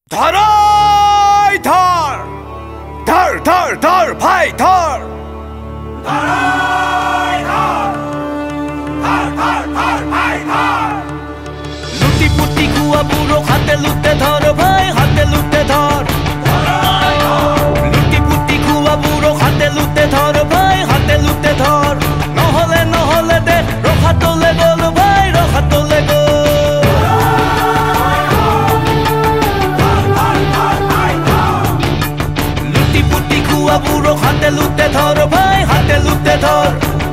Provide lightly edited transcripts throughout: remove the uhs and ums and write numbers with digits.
धर ओइ धर धर धर धर भाई धर धर ओइ धर धर धर धर भाई धर लुटी पुटी कुआ बुड़ो हाथे लुटे धर भाई हाथे लुटे धर लुटी पुटी कुआ बुड़ो हाथे लुटे धर भाई हाथे लुटे धर নহলে दे रखा तोले गोल भाई रखा तोले गोल बुड़ो हाथे लुटे धर भाई हाथे लुटे धर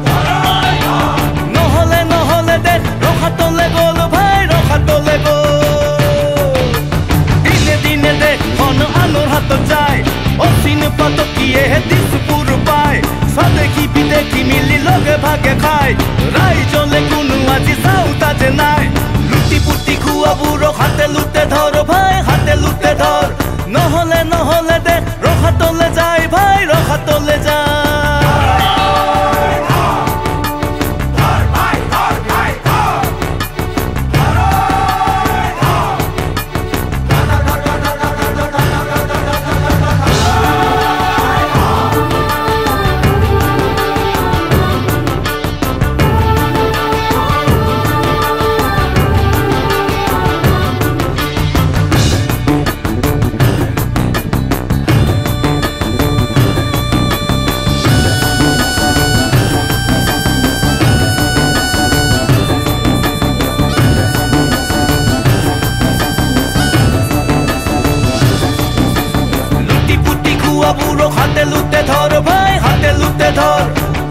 নহলে दे रखा तोले गोल भाई रखा तोले गोल दिने दिने दे मन आलोर हाथ जाए असीन पातकिए दिसपुर पाए सदेखी बिदेखी मिली लगे भागे खाए राइजले कोनो আজি साउता जे नाय लुटी पुटी खुआ बुड़ो हाथे लुटे धर भाई हाथे लुटे धर নহলে दे रखा तोले जाए भाई रखा तोले जाए बुड़ो हाथे लुटे धर भाई हाथे लुटे धर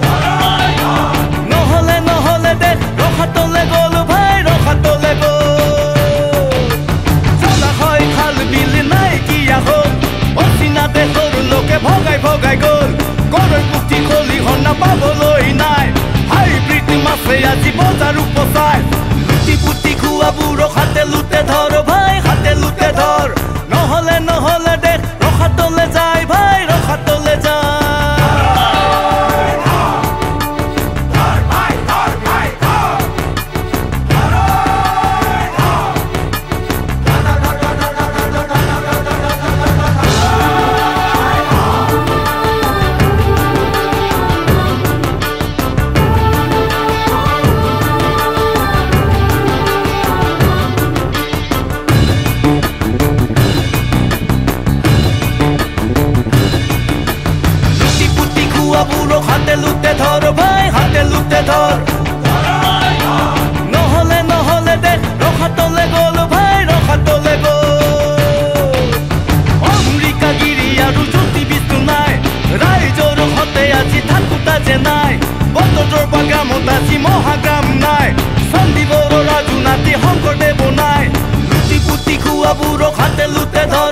নহলে दे रखा तोले गोल भाई रखा तोले गोल चला হয় खाल बिल নাই किया होल অচিনা দেশৰ লোকে ভগাই ভগাই গল গৰৈ পুঠি খলি হনা পাবলৈ নাই হাইব্ৰিড মাছে আজি বজাৰ উপচাই লুটি পুটি খুৱা বুড়ো হাতে লুটে ধৰ ভাই হাতে লুটে ধৰ নহলে দে ৰখা তলে যায় ভাই ৰখা তলে যায় बुड़ो हाथे लुटे धर भाई हाथे लुटे धर নহলে दे रखा तोले गोल भाई रखा तोले गोल अमरिका गिरी आरु ज्योति बिस्तु नाय राइजर हते আজি थाकुता जे नाय बतटर बागामत আজি महाग्राम नाय सन्दीपर राजु नाति शंकरदेव नाय लुटी पुटी खुआ बुड़ो हाथे लुटे धर